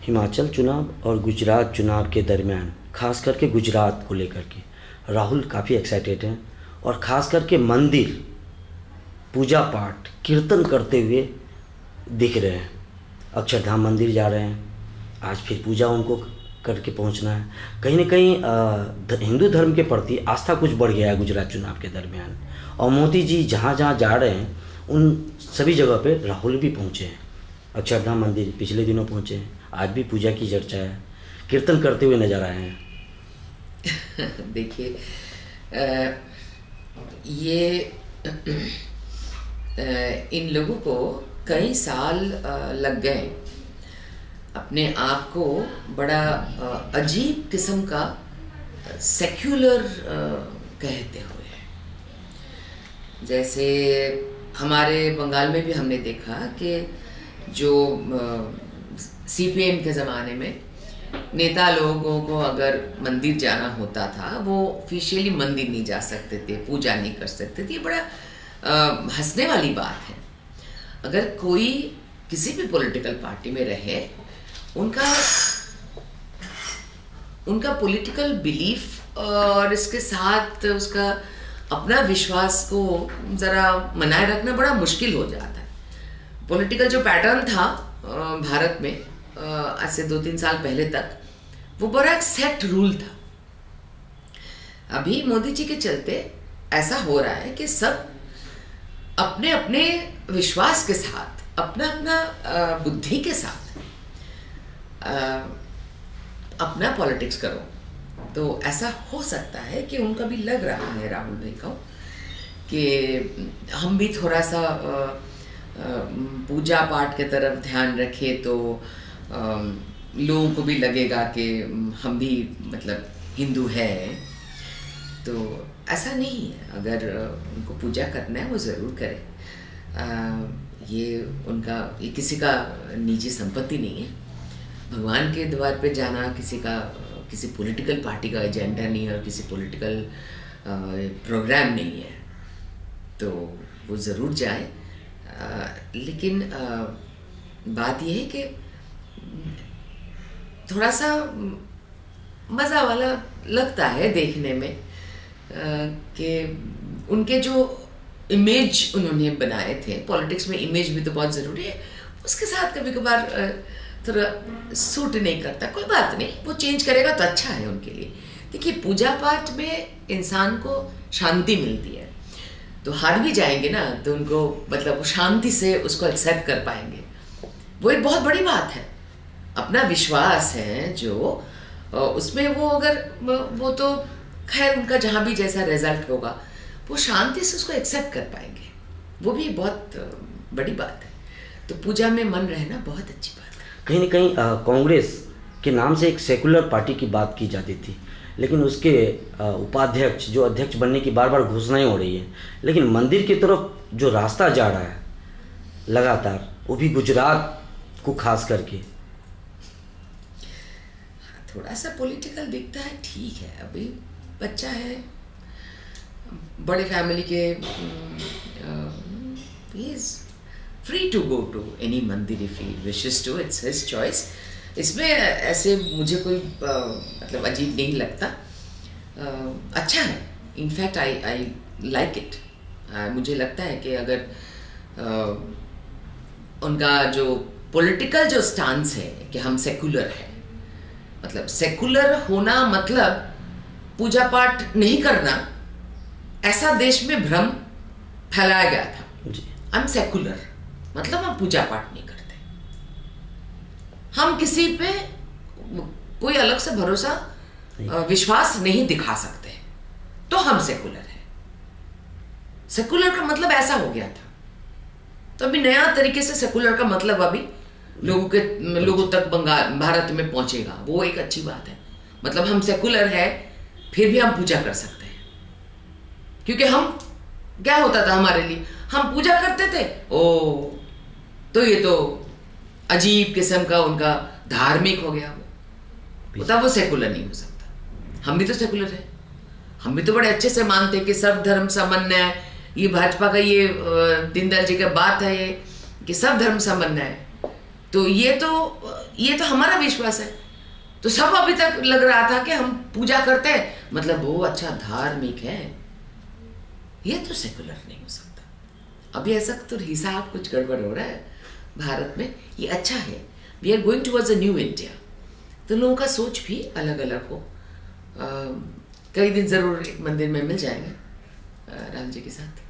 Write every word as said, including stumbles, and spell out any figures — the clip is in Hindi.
हिमाचल चुनाव और गुजरात चुनाव के दरमियान खास करके गुजरात को लेकर के राहुल काफ़ी एक्साइटेड हैं और ख़ास करके मंदिर पूजा पाठ कीर्तन करते हुए दिख रहे हैं। अक्षरधाम मंदिर जा रहे हैं, आज फिर पूजा उनको करके पहुंचना है। कहीं ना कहीं हिंदू धर्म के प्रति आस्था कुछ बढ़ गया है गुजरात चुनाव के दरमियान, और मोदी जी जहाँ जहाँ जा रहे हैं उन सभी जगह पे राहुल भी पहुँचे हैं। अक्षरधाम मंदिर पिछले दिनों पहुँचे हैं, आज भी पूजा की चर्चा है, कीर्तन करते हुए नजर आए हैं। देखिए, ये आ, इन लोगों को कई साल लग गए अपने आप को बड़ा अजीब किस्म का सेक्युलर कहते हुए। जैसे हमारे बंगाल में भी हमने देखा कि जो सीपीएम के ज़माने में नेता लोगों को अगर मंदिर जाना होता था वो ऑफिशियली मंदिर नहीं जा सकते थे, पूजा नहीं कर सकते थे। बड़ा हंसने वाली बात है। अगर कोई किसी भी पॉलिटिकल पार्टी में रहे, उनका उनका पॉलिटिकल बिलीफ और इसके साथ उसका अपना विश्वास को ज़रा मनाए रखना बड़ा मुश्किल हो जाता है। पॉलिटिकल जो पैटर्न था भारत में आज से दो तीन साल पहले तक, वो बड़ा एक सेट रूल था। अभी मोदी जी के चलते ऐसा हो रहा है कि सब अपने अपने विश्वास के साथ, अपना अपना बुद्धि के साथ अपना पॉलिटिक्स करो। तो ऐसा हो सकता है कि उनका भी लग रहा है राहुल भाई को कि हम भी थोड़ा सा पूजा पाठ की तरफ ध्यान रखें तो लोगों को भी लगेगा कि हम भी मतलब हिंदू है। तो ऐसा नहीं है, अगर उनको पूजा करना है वो ज़रूर करें। आ, ये उनका ये किसी का निजी संपत्ति नहीं है। भगवान के द्वार पे जाना किसी का किसी पॉलिटिकल पार्टी का एजेंडा नहीं है और किसी पॉलिटिकल प्रोग्राम नहीं है, तो वो ज़रूर जाए। आ, लेकिन आ, बात ये है कि थोड़ा सा मज़ा वाला लगता है देखने में कि उनके जो इमेज उन्होंने बनाए थे, पॉलिटिक्स में इमेज भी तो बहुत ज़रूरी है, उसके साथ कभी कभार थोड़ा सूट नहीं करता। कोई बात नहीं, वो चेंज करेगा तो अच्छा है उनके लिए। देखिए, पूजा पाठ में इंसान को शांति मिलती है, तो हार भी जाएंगे ना तो उनको मतलब वो शांति से उसको एक्सेप्ट कर पाएंगे। वो एक बहुत बड़ी बात है। अपना विश्वास है जो उसमें वो अगर वो तो खैर उनका जहाँ भी जैसा रिजल्ट होगा वो शांति से उसको एक्सेप्ट कर पाएंगे, वो भी बहुत बड़ी बात है। तो पूजा में मन रहना बहुत अच्छी बात है। कहीं ना कहीं कांग्रेस के नाम से एक सेकुलर पार्टी की बात की जाती थी, लेकिन उसके उपाध्यक्ष जो अध्यक्ष बनने की बार बार घोषणाएं हो रही है, लेकिन मंदिर की तरफ जो रास्ता जा रहा है लगातार, वो भी गुजरात को खास करके थोड़ा सा पॉलिटिकल दिखता है। ठीक है, अभी बच्चा है, बड़े फैमिली के, he is free to go to any mandir if he wishes to, it's his choice. इसमें ऐसे मुझे कोई uh, मतलब अजीब नहीं लगता। uh, अच्छा है, in fact I I like it. मुझे लगता है कि अगर uh, उनका जो पॉलिटिकल जो स्टांस है कि हम सेकुलर है, मतलब सेकुलर होना मतलब पूजा पाठ नहीं करना, ऐसा देश में भ्रम फैलाया गया था। हम सेकुलर मतलब हम पूजा पाठ नहीं करते, हम किसी पे कोई अलग से भरोसा विश्वास नहीं दिखा सकते, तो हम सेकुलर है। सेकुलर का मतलब ऐसा हो गया था। तो अभी नया तरीके से सेकुलर का मतलब अभी लोगों के लोगों तक बंगाल भारत में पहुंचेगा, वो एक अच्छी बात है। मतलब हम सेकुलर है फिर भी हम पूजा कर सकते हैं, क्योंकि हम क्या होता था हमारे लिए, हम पूजा करते थे, ओ तो ये तो अजीब किस्म का उनका धार्मिक हो गया, वो तब वो सेकुलर नहीं हो सकता। हम भी तो सेकुलर है, हम भी तो बड़े अच्छे से मानते हैं कि सब धर्म समन्वय है। ये भाजपा का ये दीनदयाल जी का बात है ये कि सब धर्म समन्वय है, तो ये तो ये तो हमारा विश्वास है। तो सब अभी तक लग रहा था कि हम पूजा करते हैं मतलब वो अच्छा धार्मिक है, ये तो सेकुलर नहीं हो सकता। अभी ऐसा तो हिसाब कुछ गड़बड़ हो रहा है भारत में। ये अच्छा है, we are going towards a new India, तो लोगों का सोच भी अलग अलग हो। आ, कई दिन ज़रूर एक मंदिर में मिल जाएंगे राम जी के साथ।